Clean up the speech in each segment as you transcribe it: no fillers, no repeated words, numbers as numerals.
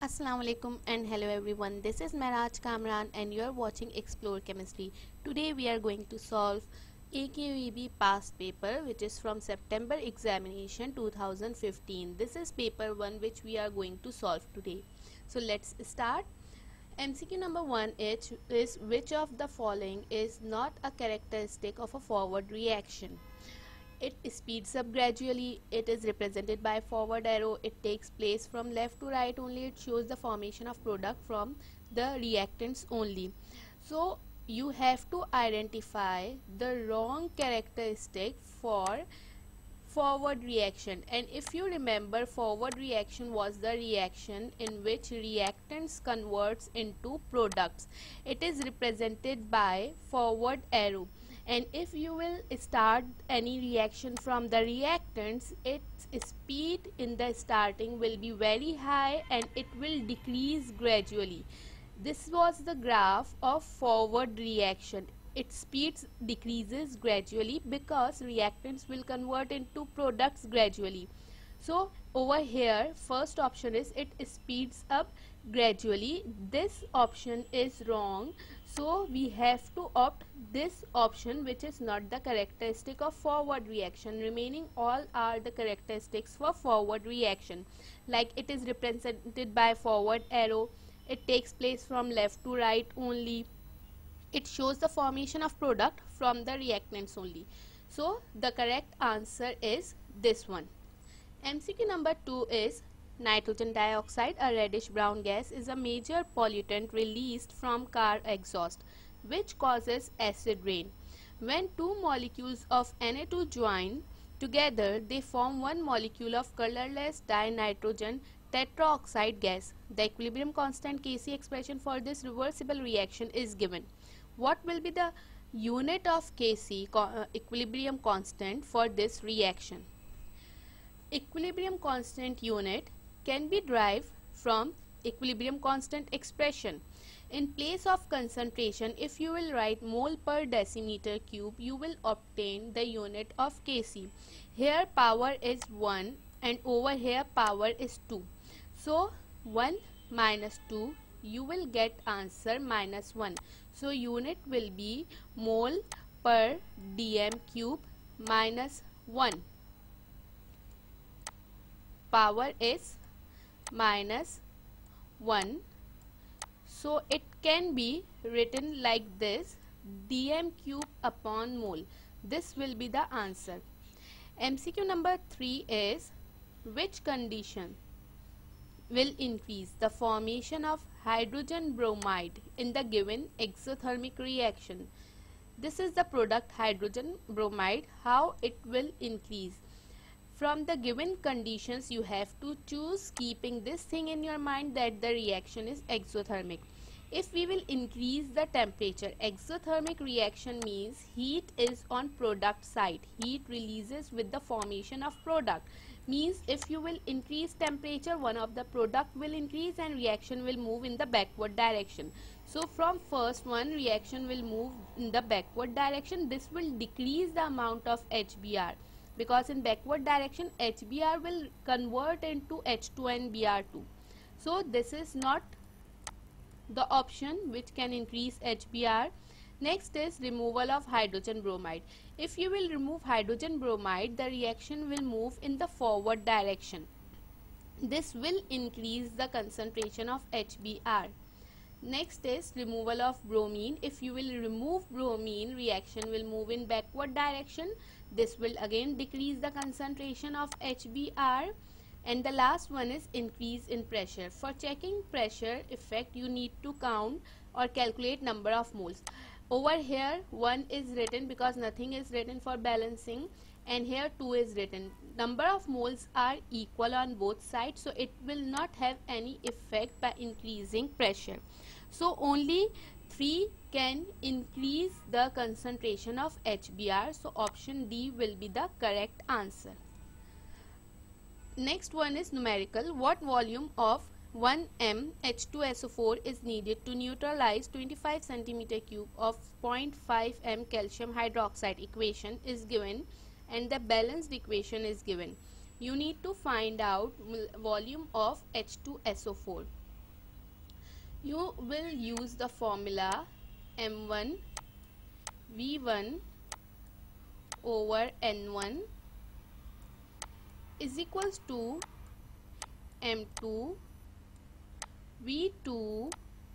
Assalamu alaikum and hello everyone. This is Mehraj Kamran and you are watching Explore Chemistry. Today we are going to solve AQEB past paper, which is from September examination 2015. This is paper 1 which we are going to solve today. So let's start. MCQ number 1 is which of the following is not a characteristic of a forward reaction? It speeds up gradually, it is represented by forward arrow, it takes place from left to right only, it shows the formation of product from the reactants only. So you have to identify the wrong characteristic for forward reaction, and if you remember, forward reaction was the reaction in which reactants converts into products. It is represented by forward arrow, and if you will start any reaction from the reactants, its speed in the starting will be very high and it will decrease gradually. This was the graph of forward reaction. Its speed decreases gradually because reactants will convert into products gradually. So over here, first option is it speeds up gradually. This option is wrong, so we have to opt this option, which is not the characteristic of forward reaction. Remaining all are the characteristics for forward reaction, like it is represented by forward arrow, it takes place from left to right only, it shows the formation of product from the reactants only. So the correct answer is this one. MCQ number 2 is nitrogen dioxide, a reddish brown gas, is a major pollutant released from car exhaust, which causes acid rain. When two molecules of Na2 join together, they form one molecule of colorless dinitrogen tetroxide gas. The equilibrium constant Kc expression for this reversible reaction is given. What will be the unit of Kc equilibrium constant for this reaction? Equilibrium constant unit can be derived from equilibrium constant expression. In place of concentration, if you will write mole per decimeter cube, you will obtain the unit of Kc. Here power is 1 and over here power is 2. So 1 minus 2, you will get answer minus 1. So unit will be mole per dm cube minus 1. Power is minus 1. So it can be written like this, dm cube upon mole. This will be the answer. MCQ number 3 is which condition will increase the formation of hydrogen bromide in the given exothermic reaction? This is the product hydrogen bromide. How it will increase? From the given conditions you have to choose, keeping this thing in your mind that the reaction is exothermic. If we will increase the temperature, exothermic reaction means heat is on product side, heat releases with the formation of product. Means if you will increase temperature, one of the product will increase and reaction will move in the backward direction. So from first one, reaction will move in the backward direction. This will decrease the amount of HBr, because in backward direction HBr will convert into H2 and Br2. So this is not the option which can increase HBr. Next is removal of hydrogen bromide. If you will remove hydrogen bromide, the reaction will move in the forward direction. This will increase the concentration of HBr. Next is removal of bromine. If you will remove bromine, reaction will move in backward direction. This will again decrease the concentration of HBr. And the last one is increase in pressure. For checking pressure effect, you need to count or calculate number of moles. Over here 1 is written because nothing is written for balancing, and here 2 is written. Number of moles are equal on both sides, so it will not have any effect by increasing pressure. So only 3 can increase the concentration of HBr, so option D will be the correct answer. Next one is numerical. What volume of 1 m H2SO4 is needed to neutralize 25 centimeter cube of 0.5 m calcium hydroxide? Equation is given and the balanced equation is given. You need to find out volume of H2SO4. You will use the formula M1 V1 over N1 is equals to M2 V2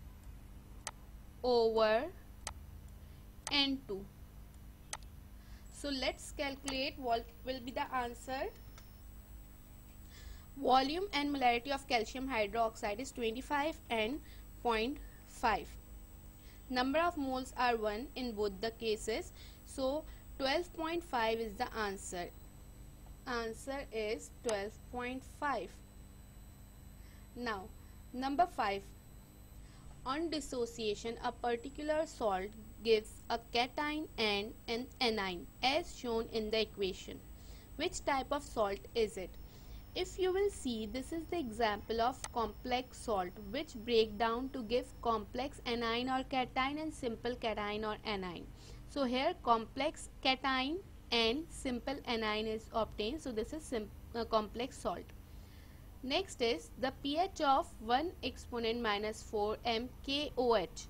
over N2. So let's calculate what will be the answer. Volume and molarity of calcium hydroxide is 25 and 0.5. Number of moles are 1 in both the cases. So 12.5 is the answer. Answer is 12.5. Now number 5. On dissociation, a particular salt gives a cation and an anion as shown in the equation. Which type of salt is it? If you will see, this is the example of complex salt which break down to give complex anion or cation and simple cation or anion. So here complex cation and simple anion is obtained. So this is complex salt. Next is the pH of 1 exponent minus 4 mKOH.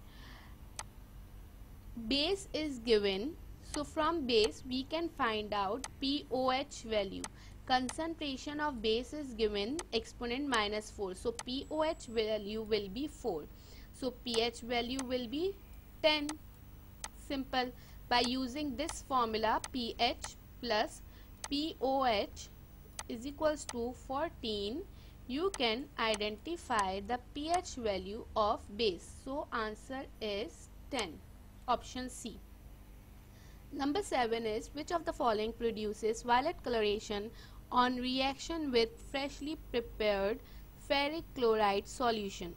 Base is given. So from base we can find out pOH value. Concentration of base is given exponent minus 4. So pOH value will be 4. So pH value will be 10. Simple. By using this formula, pH plus pOH is equals to 14. You can identify the pH value of base. So answer is 10. Option C. Number 7 is which of the following produces violet coloration on reaction with freshly prepared ferric chloride solution?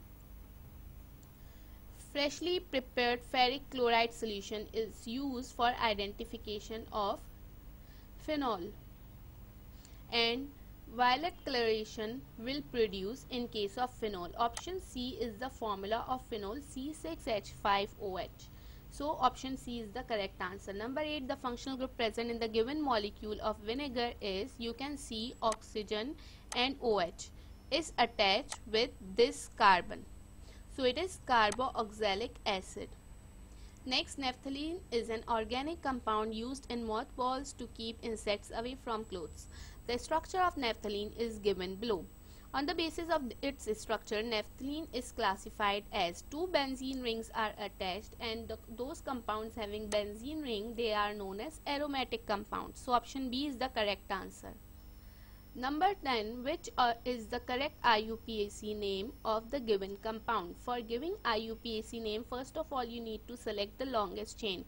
Freshly prepared ferric chloride solution is used for identification of phenol, and violet coloration will produce in case of phenol. Option C is the formula of phenol, C6H5OH. So option C is the correct answer. Number 8, the functional group present in the given molecule of vinegar is, you can see oxygen and OH is attached with this carbon. So it is carboxylic acid. Next, naphthalene is an organic compound used in mothballs to keep insects away from clothes. The structure of naphthalene is given below. On the basis of its structure, naphthalene is classified as 2 benzene rings are attached, and those compounds having benzene ring, they are known as aromatic compounds. So option B is the correct answer. Number 10, which is the correct IUPAC name of the given compound? For giving IUPAC name, first of all you need to select the longest chain.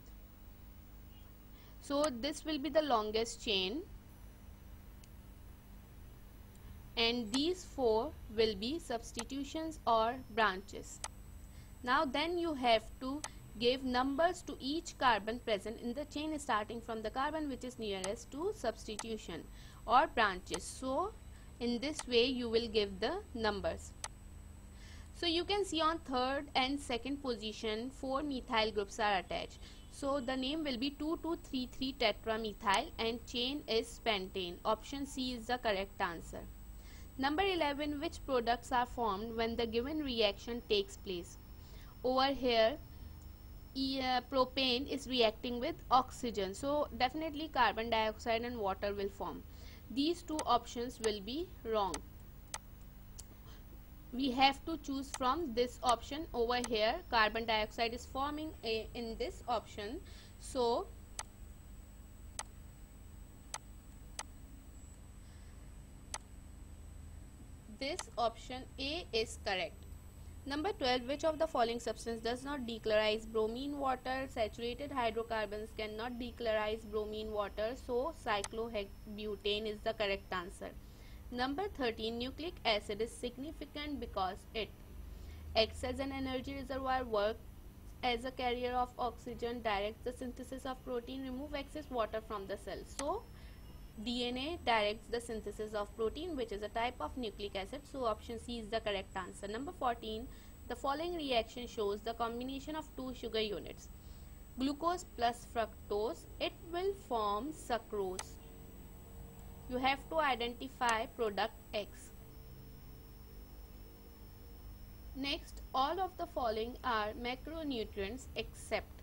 So this will be the longest chain, and these 4 will be substitutions or branches. Now then you have to give numbers to each carbon present in the chain, starting from the carbon which is nearest to substitution or branches. So in this way you will give the numbers. So you can see on third and second position 4 methyl groups are attached. So the name will be 2233 tetramethyl and chain is pentane. Option C is the correct answer. Number 11, which products are formed when the given reaction takes place? Over here propane is reacting with oxygen, so definitely carbon dioxide and water will form. These 2 options will be wrong. We have to choose from this option. Over here carbon dioxide is forming in this option, so this option A is correct. Number 12, which of the following substance does not dechlorize bromine water? Saturated hydrocarbons cannot dechlorize bromine water, so cyclohexbutane is the correct answer. Number 13, nucleic acid is significant because it acts as an energy reservoir, works as a carrier of oxygen, directs the synthesis of protein, remove excess water from the cell. So DNA directs the synthesis of protein, which is a type of nucleic acid. So option C is the correct answer. Number 14, the following reaction shows the combination of 2 sugar units, glucose plus fructose. It will form sucrose. You have to identify product X. Next, all of the following are macronutrients except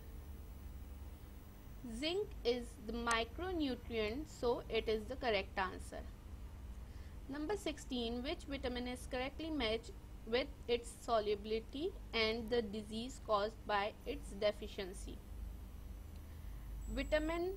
zinc is the micronutrient, so it is the correct answer. Number 16, which vitamin is correctly matched with its solubility and the disease caused by its deficiency? Vitamin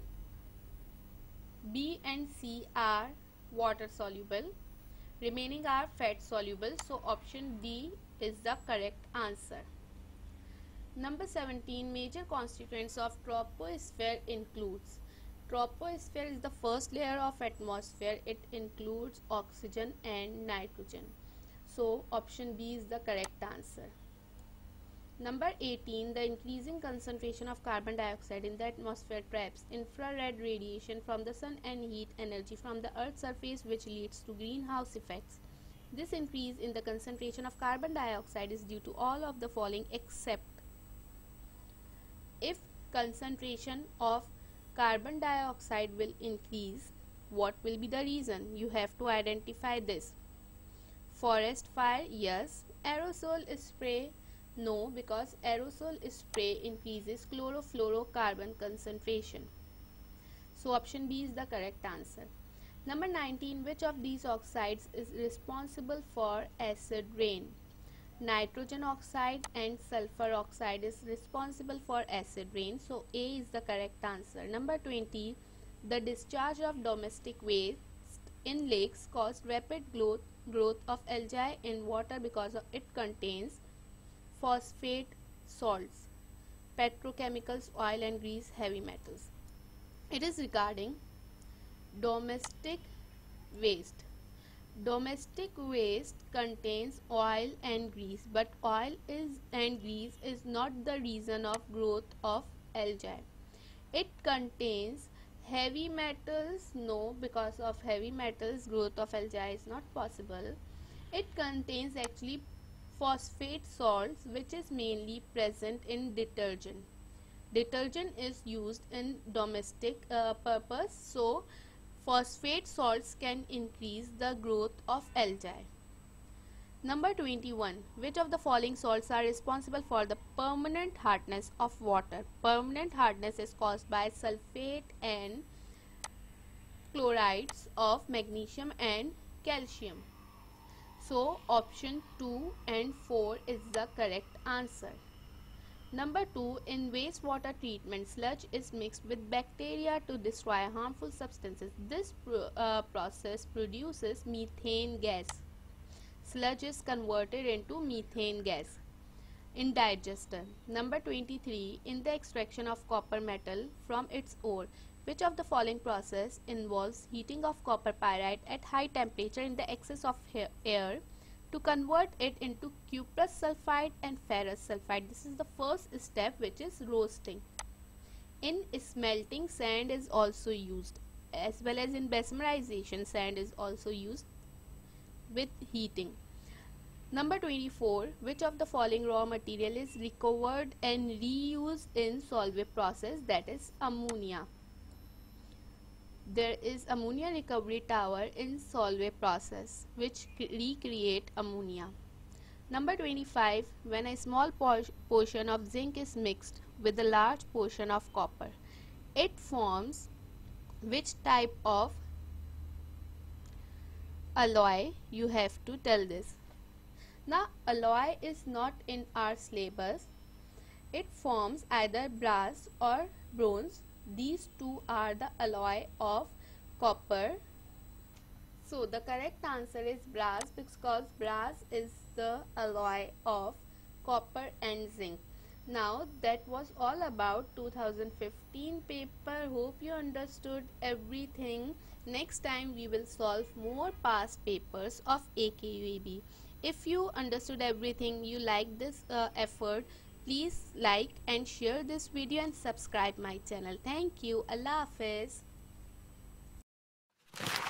B and C are water soluble, remaining are fat soluble, so option D is the correct answer. Number 17, major constituents of troposphere includes. Troposphere is the first layer of atmosphere. It includes oxygen and nitrogen. So option B is the correct answer. Number 18, the increasing concentration of carbon dioxide in the atmosphere traps infrared radiation from the sun and heat energy from the earth's surface, which leads to greenhouse effects. This increase in the concentration of carbon dioxide is due to all of the following except. If concentration of carbon dioxide will increase, what will be the reason? You have to identify this. Forest fire, yes. Aerosol spray, no, because aerosol spray increases chlorofluorocarbon concentration. So option B is the correct answer. Number 19, which of these oxides is responsible for acid rain? Nitrogen oxide and sulfur oxide is responsible for acid rain, so A is the correct answer. Number 20, the discharge of domestic waste in lakes caused rapid growth of algae in water because it contains phosphate salts, petrochemicals, oil and grease, heavy metals. It is regarding domestic waste. Domestic waste contains oil and grease, but oil and grease is not the reason of growth of algae. It contains heavy metals, no, because of heavy metals growth of algae is not possible. It contains actually phosphate salts, which is mainly present in detergent. Detergent is used in domestic purpose, so phosphate salts can increase the growth of algae. Number 21. Which of the following salts are responsible for the permanent hardness of water? Permanent hardness is caused by sulfate and chlorides of magnesium and calcium. So option 2 and 4 is the correct answer. Number 2, in wastewater treatment, sludge is mixed with bacteria to destroy harmful substances. This process produces methane gas. Sludge is converted into methane gas in digester. Number 23, in the extraction of copper metal from its ore, which of the following process involves heating of copper pyrite at high temperature in the excess of air to convert it into cuprous sulfide and ferrous sulfide? This is the first step, which is roasting. In smelting, sand is also used, as well as in besmerization, sand is also used with heating. Number 24, which of the following raw material is recovered and reused in Solvay process? That is ammonia. There is ammonia recovery tower in Solvay process which recreate ammonia. Number 25, when a small portion of zinc is mixed with a large portion of copper, it forms which type of alloy? You have to tell this. Now alloy is not in our syllabus. It forms either brass or bronze. These two are the alloy of copper. So the correct answer is brass, because brass is the alloy of copper and zinc. Now that was all about 2015 paper. Hope you understood everything. Next time we will solve more past papers of AKUAB. If you understood everything, you like this effort, please like and share this video and subscribe my channel. Thank you. Allah Hafiz.